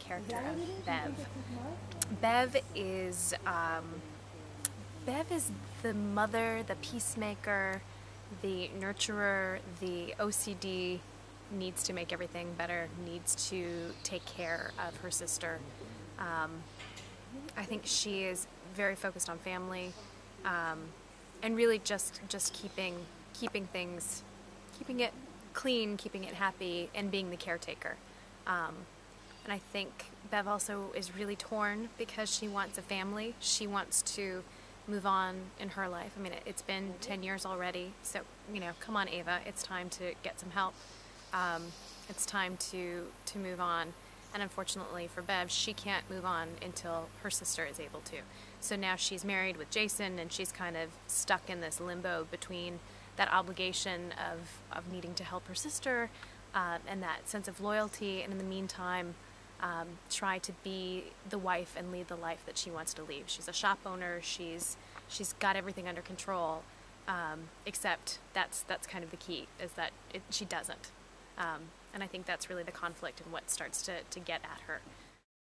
character of Bev. Bev is Bev is the mother, the peacemaker, the nurturer, the OCD, needs to make everything better, needs to take care of her sister. I think she is very focused on family, and really just keeping things, keeping it clean, keeping it happy, and being the caretaker. And I think Bev also is really torn because she wants a family. She wants to move on in her life. I mean, it's been 10 years already, so, come on, Ava, it's time to get some help. It's time to move on. And unfortunately for Bev, she can't move on until her sister is able to. So now she's married with Jason, and she's kind of stuck in this limbo between that obligation of needing to help her sister, and that sense of loyalty, and in the meantime, try to be the wife and lead the life that she wants to lead. She's a shop owner. She's got everything under control, except that's kind of the key, is that she doesn't. And I think that's really the conflict and what starts to get at her.